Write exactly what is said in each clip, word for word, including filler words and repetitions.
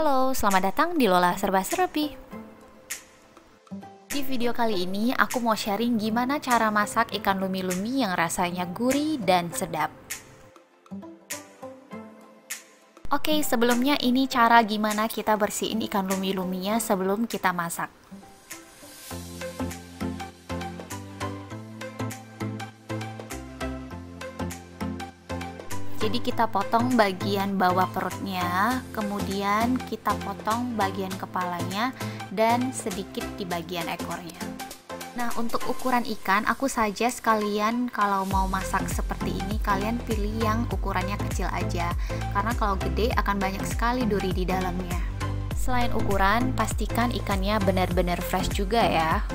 Halo, selamat datang di Lola Serba Serbi. Di video kali ini aku mau sharing gimana cara masak ikan lumi-lumi yang rasanya gurih dan sedap. Oke, sebelumnya ini cara gimana kita bersihin ikan lumi-luminya sebelum kita masak. Jadi kita potong bagian bawah perutnya, kemudian kita potong bagian kepalanya dan sedikit di bagian ekornya. Nah, untuk ukuran ikan aku suggest kalian kalau mau masak seperti ini kalian pilih yang ukurannya kecil aja, karena kalau gede akan banyak sekali duri di dalamnya. Selain ukuran, pastikan ikannya benar-benar fresh juga ya.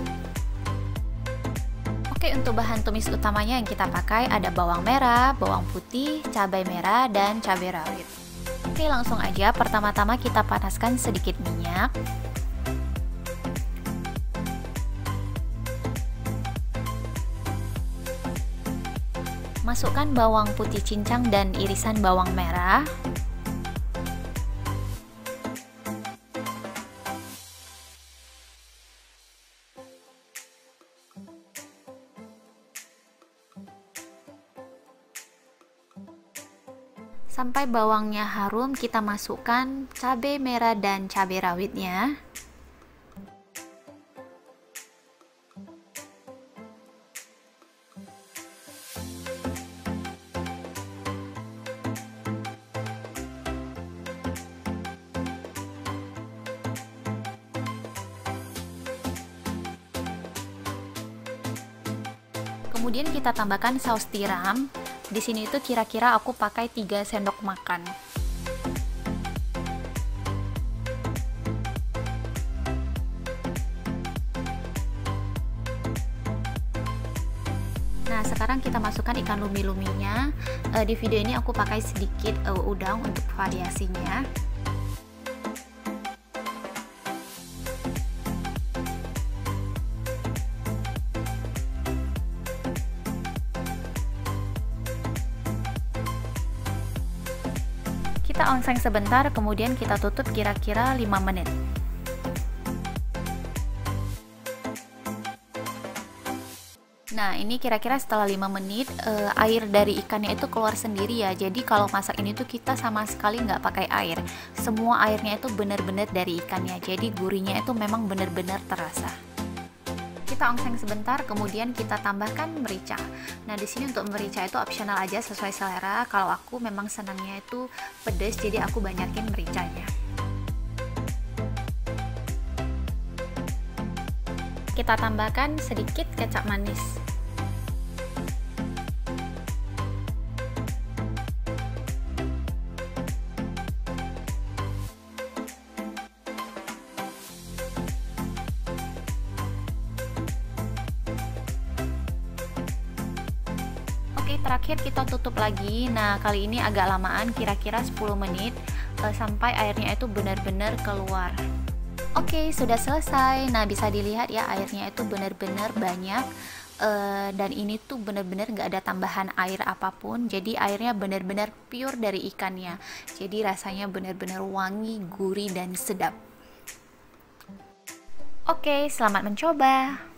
Oke, untuk bahan tumis utamanya yang kita pakai ada bawang merah, bawang putih, cabai merah, dan cabai rawit. Oke, langsung aja. Pertama-tama kita panaskan sedikit minyak. Masukkan bawang putih cincang dan irisan bawang merah. Sampai bawangnya harum, kita masukkan cabai merah dan cabai rawitnya. Kemudian kita tambahkan saus tiram. Di sini itu kira-kira aku pakai tiga sendok makan. Nah, sekarang kita masukkan ikan lumi-luminya. E, di video ini aku pakai sedikit e, udang untuk variasinya. Kita ongseng sebentar, kemudian kita tutup kira-kira lima menit. Nah, ini kira-kira setelah lima menit eh, air dari ikannya itu keluar sendiri ya. Jadi kalau masak ini tuh kita sama sekali nggak pakai air. Semua airnya itu benar-benar dari ikannya. Jadi gurihnya itu memang benar-benar terasa. Kita ongseng sebentar, kemudian kita tambahkan merica. Nah, di sini untuk merica itu opsional aja sesuai selera. Kalau aku memang senangnya itu pedas, jadi aku banyakin mericanya. Kita tambahkan sedikit kecap manis. Terakhir kita tutup lagi. Nah, kali ini agak lamaan, kira-kira sepuluh menit uh, sampai airnya itu benar-benar keluar. Oke, sudah selesai. Nah, bisa dilihat ya airnya itu benar-benar banyak uh, dan ini tuh benar-benar nggak ada tambahan air apapun. Jadi airnya benar-benar pure dari ikannya. Jadi rasanya benar-benar wangi, gurih dan sedap. Oke, selamat mencoba.